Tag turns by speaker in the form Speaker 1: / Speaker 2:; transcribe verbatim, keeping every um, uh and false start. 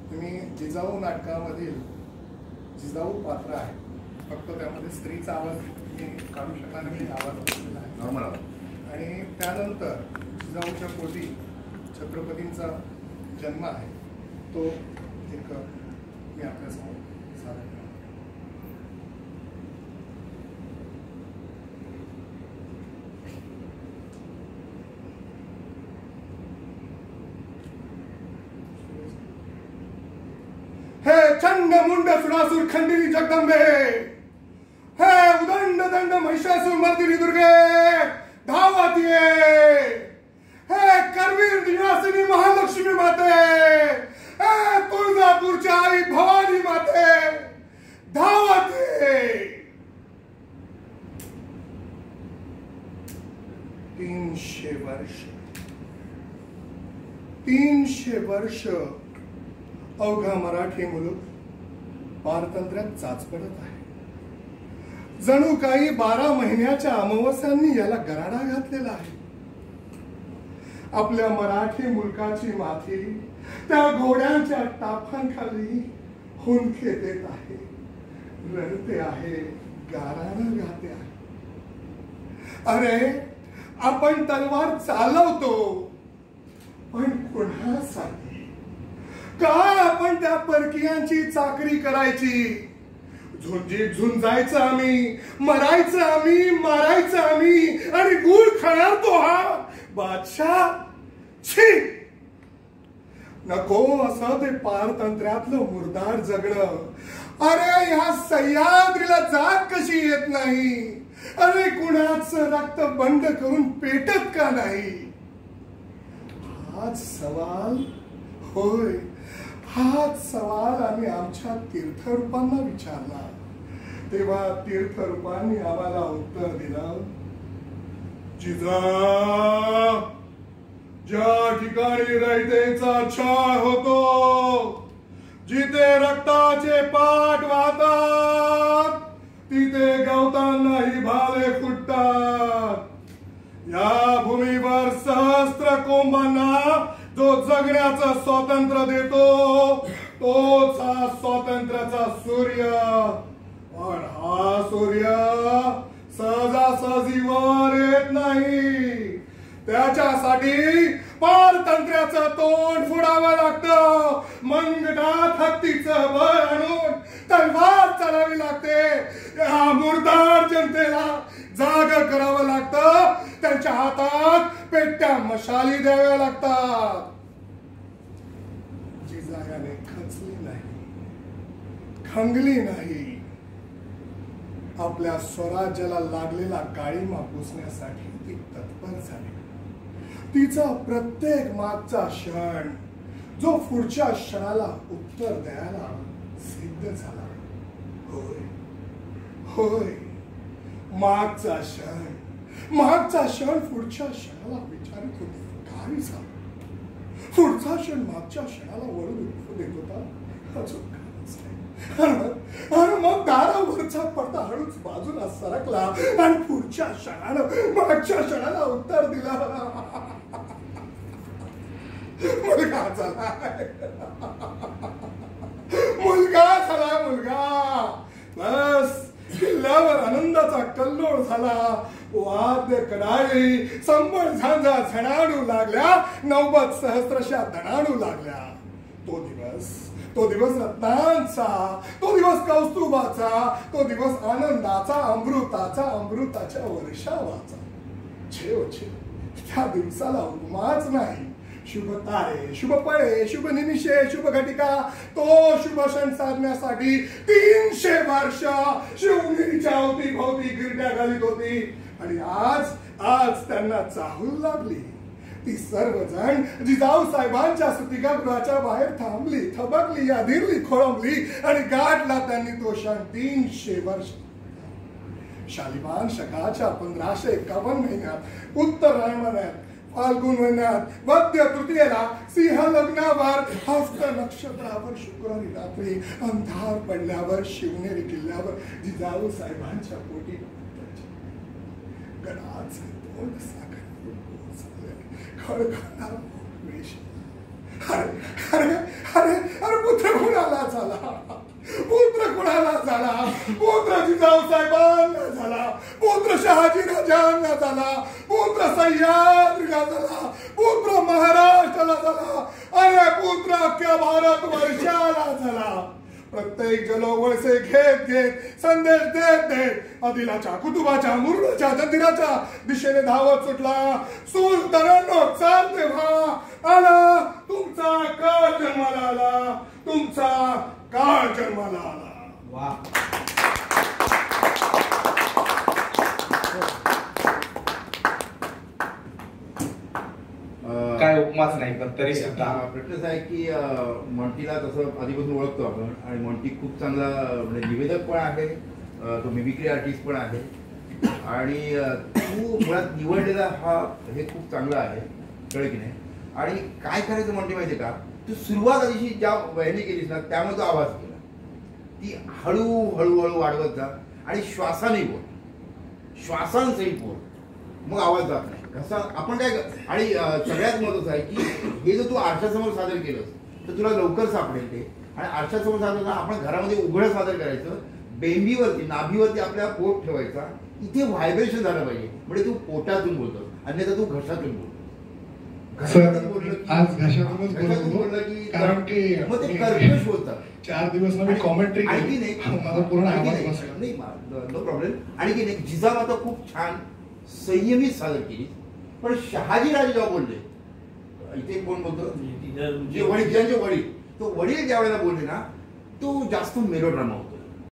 Speaker 1: तुम्ही जिजाऊ नाटकामधील जिजाऊ पात्र आहे, फक्त त्यामध्ये स्त्रीचा आवाज मी काढू शकला नाही, आवाज बसलेला आहे नॉर्मल आवाज. आणि त्यानंतर जिजाऊच्या पोटी छत्रपतींचा जन्म आहे, तो एक मी आपल्यासमोर सादर करतो. हे चंड मुंड सुरासुर खंडिनी जगदंबे, हे उदंड दंड महिषासुर मर्दिनी दुर्गे धावत ये, हे करवीर निवासिनी महालक्ष्मी माते, हे तुळजापूरची आई भवानी माते धावत ये. तीनशे वर्ष तीनशे वर्ष अवघा मराठी मुलूक पारतंत्र्यात चाचपडत आहे. जणू काही बारा महिन्याच्या अमावस्यांनी याला गराडा घातलेला आहे. आपल्या मराठी मुलकाची माथी त्या घोड्यांच्या टाफांखाली हुंदके देत आहे, रडते आहे, गाराणं गाते आहे. अरे आपण तलवार चालवतो, पण कुणासाठी? का आपण त्या परकीयांची चाकरी करायची? झुंजीत झुंजायचं आम्ही, मरायचं आम्ही, मारायचं आम्ही, आणि गुळ खाणार तो हा बादशाह. छी, नको असं ते पारतंत्र्यातलं मुरदार जगणं. अरे ह्या सह्याद्रीला जाग कशी येत नाही? अरे कुणाचं रक्त बंद करून पेटत का नाही? हाच सवाल, होय हाच सवाल आम्ही आमच्या तीर्थरूपांना विचारला, तेव्हा तीर्थरूपांनी आम्हाला उत्तर दिलं, जिजा, ज्या ठिकाणी रयतेचा छळ होतो, जिथे रक्ताचे पाट वाहतात, तिथे गवतांनाही भाले फुटतात. या भूमीवर सहस्त्र कोंबांना जो जगण्याचं स्वातंत्र्य देतो, तोच हा स्वातंत्र्याचा सूर्य. पण हा सूर्य सहजासहजी वर येत नाही. त्याच्यासाठी पारतंत्र्याचं तोंड फोडावं लागतं. मंगटात हत्तीचं बळ आणून तलवार चालावी लागते. या मुरदार जनतेला जाग करावं लागतं. त्यांच्या हातात पेट्या मशाली द्याव्या लागतात. जिजायाने खचली नाही, खंगली नाही. आपल्या स्वराज्याला लागलेला काळीमा पुसण्यासाठी ती तत्पर झाली. तिचा प्रत्येक मागचा क्षण जो पुढच्या क्षणाला उत्तर द्यायला सिद्ध झाला. होय होय मागचा क्षण मागचा क्षण पुढच्या क्षणाला विचारित होते, काय झालं? पुढचा क्षण मागच्या क्षणाला वळून देत होता, अजून आणि मग दारावरचा पडदा हळूच बाजूला सरकला आणि पुढच्या क्षणानं मागच्या क्षणाला उत्तर दिला. मुलगा झाला, मुलगा झाला, मुलगा. बस किल्ल्यावर आनंदाचा कल्लोळ झाला. वाद्य कडाळी, संबळ झांजा झणाडू लागल्या, नौबत सहस्त्रशा धणाडू लागल्या. तो दिवस तो दिवस रत्नांचा, तो दिवस कौस्तुभाचा, तो दिवस आनंदाचा, अमृताचा, अमृताच्या वर्षावाचा. छेव छेव त्या दिवसाला उपमाच नाही. शुभ तारे, शुभ पळे, शुभ निमिषे, शुभ घटिका, तो शुभ क्षण साधण्यासाठी तीनशे वर्ष शिवनेरीच्या अवतीभोवती गिरट्या घालीत होती. आणि आज आज त्यांना चाहूल लागली. ती सर्वजण जिजाऊ साहेबांच्या सुतिकागृहाच्या बाहेर थांबली, थबकली, अधीरली, खोळंबली आणि गाठला त्यांनी तो क्षण. तीनशे वर्ष शालिवान शकाच्या पंधराशे एकावन्न महिन्यात, उत्तरायणात, फाल्गुन महिन्यात, वद्य तृतीयेला, सिंह लग्नावर, हस्त नक्षत्रावर, शुक्रवारी रात्री अंधार पडल्यावर शिवनेरी किल्ल्यावर जिजाऊ साहेबांच्या पोटी गडाच तोंड साखर खळखळणारा वेश, अरे अरे अरे अरे पुत्र कुणाला झाला, पुत्र कुणाला झाला, पुत्र जिजाऊसाहेबांना झाला, पुत्र शहाजी राजांना झाला, पुत्र सह्याद्रीला झाला, पुत्र महाराष्ट्राला झाला, अरे पुत्र अख्ख्या भारत वर्षाला झाला. प्रत्येक जलोवळसे घेत घेत संदेश देत देत आदिलाच्या कुटुंबाच्या मुरुडाच्या जंजिराच्या दिशेने धावत सुटला. सुलतानांनो चाल तेव्हा आला तुमचा काळ जन्माला आला, तुमचा काळ जन्माला आला.
Speaker 2: वा काय उपमाच नाही, पण तरी सुद्धा
Speaker 3: प्रश्न असा आहे की मॉन्टीला तसं आधीपासून ओळखतो आपण, आणि मॉन्टी खूप चांगला म्हणजे निवेदक पण आहे, तो मिमिक्री आर्टिस्ट पण आहे, आणि तू मुळात निवडलेला हा हे खूप चांगला आहे, कळलं की नाही. आणि काय करायचं मॉन्टी माहितीये का, तू सुरुवात आधीशी ज्या वयाने केलीस ना त्यामुळे तो आवाज केला, ती हळू हळूहळू वाढवत जा आणि श्वासाने बोल, श्वासांसहित बोल, मग आवाज जात नाही. कसं आपण काय, आणि सगळ्यात महत्वाचं आहे की हे जर तू आरशासमोर सादर केलंस तर तुला लवकर सापडेल ते. आणि आरशासमोर सादर करणं आपण घरामध्ये उघडं सादर करायचं, बेंबीवरती नाभीवरती आपल्या पोट ठेवायचा, इथे व्हायब्रेशन झालं पाहिजे, म्हणजे तू पोटातून बोलतो, अन्यथा तू घशातून बोलतो.
Speaker 4: घशातून बोललं की कारण की
Speaker 3: मग ते कर्कश बोलतात.
Speaker 4: चार दिवस मी कॉमेंट्री
Speaker 3: आणखी नाही नो प्रॉब्लेम. आणखी नाही जिजामाता खूप छान संयमित सादर केली, पण शहाजी राजे जेव्हा बोलले, इथे कोण बोलतो, जे वडील ज्यांचे वडील, तो वडील ज्या वेळेला बोलले ना तो जास्त मेलोड्रामा होता.